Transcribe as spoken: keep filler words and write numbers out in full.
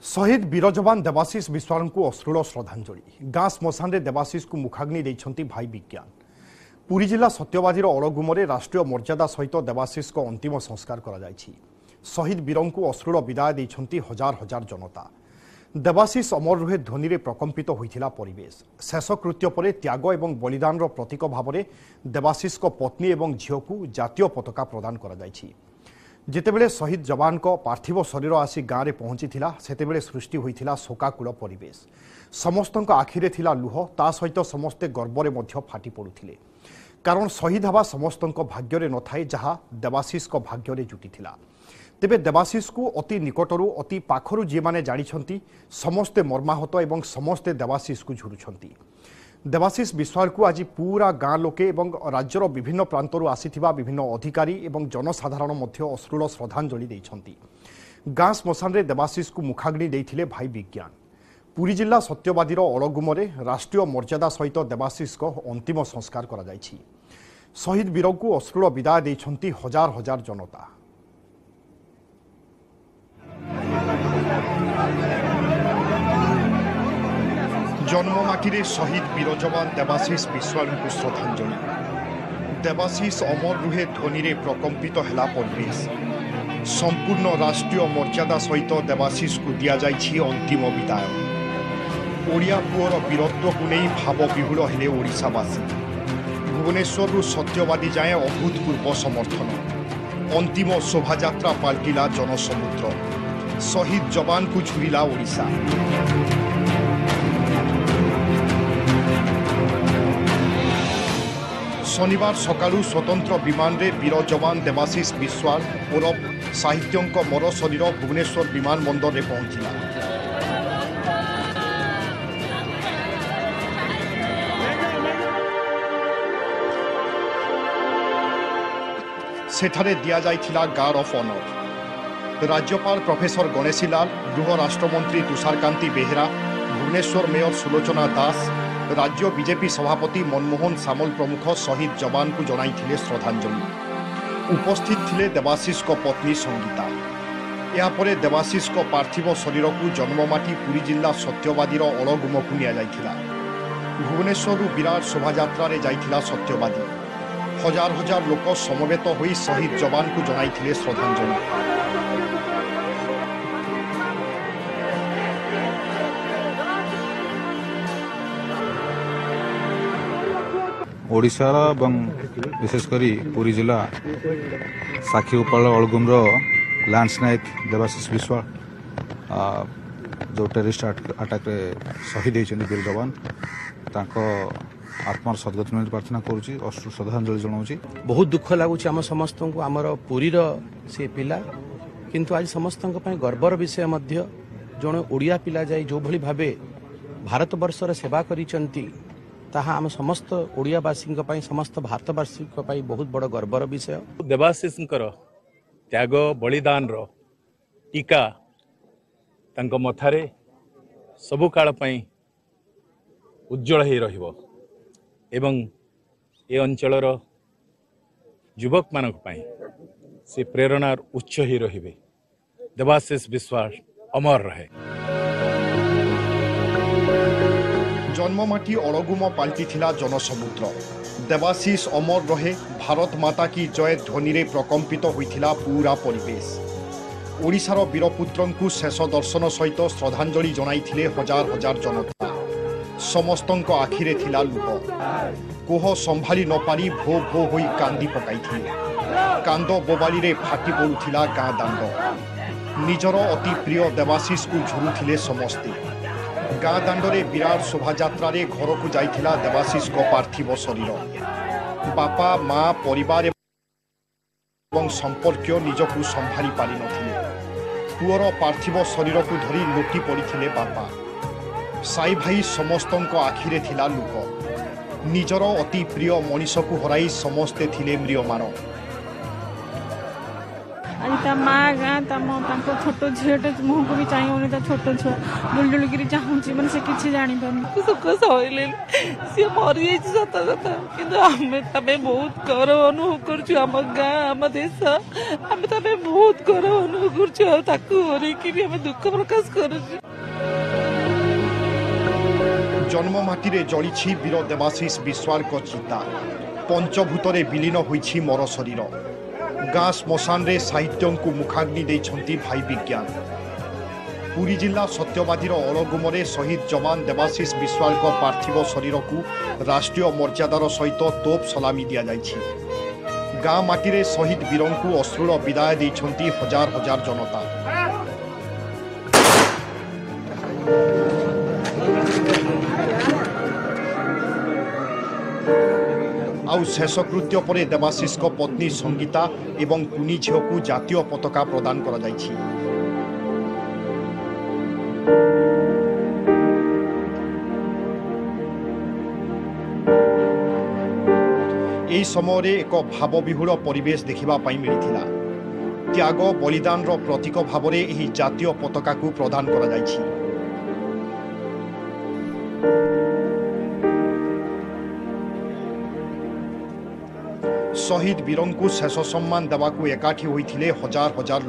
शहीद वीर जवान देवाशीष विश्वाल को अश्रुल श्रद्धांजलि गाँ श्मशान में देवाशीष को मुखाग्नि देइछंती भाई विज्ञान। पुरी जिला सत्यवादी अड़गुमरे राष्ट्रीय मर्यादा सहित देवाशीष को अंतिम संस्कार करा जायछि। शहीद वीर को अश्रुल विदाय देइछंती हजार हजार जनता। देवाशीष अमर रुहे ध्वनि रे प्रकंपित होइथिला परिवेश। शेषकृत्य पर त्याग एवं बलिदान प्रतीक भाव में देवाशीष को पत्नी एवं झील को जातीय पताका प्रदान करा जायछि। जितेबेले शहीद जवान को पार्थिव शरीर आसी गाँव में पहुंची सेतेबेले सृष्टि होइथिला शोकाकुल परिवेश। समस्तक आखिरे थिला लुह, ता सहित समस्ते गर्वरे मध्य फाटी पड़ुथिले, कारण शहीद हवा समस्तक भाग्य न थाए जहाँ देवाशीष को भाग्य जुटिथिला। तेबे देवाशीष को अति निकटरू अति पाखरू जी माने जानिछंती समस्ते मर्माहत एवं समस्ते देवाशीष को झुरुछंती। देवाशीष विश्वाल को आज पूरा गाँ लोके एवं राज्यर विभिन्न प्रांतरू आसीथिबा विभिन्न अधिकारी एवं जनसाधारण मध्य अश्रुल श्रद्धांजलि देइछंती। गाँ श्मशान रे देवाशीष को मुखाग्नि देइथिले भाई विज्ञान। पुरी जिला सत्यवादी अड़गुमरे राष्ट्रीय मर्यादा सहित देवाशीष को अंतिम संस्कार करा जायछि। शहीद वीर को अश्रुल विदाय देइछंती हजार हजार जनता। जन्ममाटी शहीद वीर जवान देवाशीष विश्वाल को श्रद्धांजलि। देवाशीष अमर रुहे ध्वनि रे प्रकंपित हैला परिवेश। संपूर्ण राष्ट्रीय मर्यादा सहित देवाशीष को दिया जाइछि अंतिम विदाय। ओडिया पुअर वीरत्व को नहीं भाव विहुल हेले ओडिशावासी। भुवनेश्वर सत्यवादी जाए अभूतपूर्व समर्थन। अंतिम शोभायात्रा पाल्टिला जनसमुद्र। शहीद जवान को झुरिला ओडिशा। शनिवार सकाळु स्वतंत्र विमान रे वीर जवान देवाशीष विश्वाल उर्फ साहित्यंक मर शरीर भुवनेश्वर विमान बंदर रे पहुंचिला। सेठारे दिया जाइथिला गार्ड ऑफ ऑनर। राज्यपाल प्रोफेसर गणेशी लाल, गृह राष्ट्रमंत्री तुषारकांति बेहेरा, भुवनेश्वर मेयर सुलोचना दास, राज्य बीजेपी सभापति मनमोहन सामल प्रमुख शहीद जवान को जनाइथिले श्रद्धांजलि। उपस्थित थिले देवाशीष को पत्नी संगीता। यापरे देवाशीष को पार्थिव शरीर को जन्ममाटी पुरी जिला सत्यवादी अड़गुम को निया जाइथिला। भुवनेश्वर विराट शोभायात्रा रे जाइथिला सत्यवादी। हजार हजार लोक समवेत होई शहीद जवान को जनाइथिले श्रद्धांजलि। ओडिशार एवं विशेषकर पुरी जिला साखीगोपाल अड़गुम्र लांस नायक देवाशीष विश्वाल जो टेररिस्ट अटैक रे शहीद होइछन्ती वीर जवान तांको आत्मार सद्गति प्रार्थना करुच्ची, अश्रु श्रद्धांजलि जनाऊँगी। बहुत दुख लगुच आम समस्त को आमर पुरीर से पिला, किंतु आज समस्त गर्वर विषय मध्य जड़े ओडिया पिला जाई जो भली भावे भारत वर्षर सेवा करिसंती ताहा आम समस्त ओडियावासी समस्त भारतवासी बहुत बड़ गर्वर विषय। देवाशीष त्याग बलिदान टीका तांको मथारे सबु काल उज्जवल हो रहिबो एवं ए अंचलर युवक मानक से प्रेरणार उच्च ही रहिबे। देवाशीष विश्वास अमर रहे। जन्ममाटी अड़गुम पाल्टिथिला जनसमुद्र। देवाशीष अमर रहे, भारत माता की जय ध्वनि रे प्रकंपित होइथिला पूरा परिवेश। ओडिशार वीरपुत्रन को शेष दर्शन सहित श्रद्धांजलि जनाइथिले हजार हजार जनता। समस्तक आखिरे थिला लुह। कोह संभाली न पारी भो भो होई कांदी पकाइथिले। कांद बोबाली रे फाटी पड़ुथिला गाँ दांड। निजर अति प्रिय देवाशीष को झुरुथिले समस्ते। गाँ दांडरे विराट शोभायात्रा रे घर को जाइथिला देवाशीष को पार्थिव शरीर। बापा माँ परिवार एवं संपर्क निजकू संभाली पारि नथिले। पुअर पार्थिव शरीर को धरी लोटी पड़िथिले बापा। साई भाई समस्तक आखिरे थिला लुह। निजर अति प्रिय मनीष को हराई समस्ते थिले म्रियमान। आणि ता माँ गाँ छोट झीटे मुह को भी चाहिए ता छोट छुआ डुलडुलिकी चाहूँगी मैंने से किसी जापार सुख सहले सी मरी जाइए सत कथा कि आम बहुत गौरव अनुभव करम गाँ आम देश आम बहुत गौरव अनुभव कर दुख प्रकाश कर जन्ममाटी जली वीर देवाशीष विश्वाल चिता पंचभूतरे विलीन होइछि मोर शरीर गाँ श्मशान रे साहित्य को मुखाग्नि देइछन्ति भाई विज्ञान पुरी जिला सत्यवादी अड़गुमरे शहीद जवान देवाशीष विश्वाल पार्थिव शरीर को राष्ट्रीय मर्यादार सहित तोप सलामी दि जाइछि। गाँ माटी शहीद वीरों को अश्रुल विदाय देइछन्ति हजार हजार जनता। आउ शेषकृत्य पर देवाशीष पत्नी संगीता एवं कुनी झील को जातीय पताका प्रदान करा जाइछि। एही समय एक भावविहुल परिवेश देखिबा पाई मिलिथिला। त्याग बलिदान रो प्रतीक भाव में एही जातीय पताका को प्रदान करा जाइछि। शहीद वीरों को शेष सम्मान देवाकू एकाठी होइथिले हजार हजार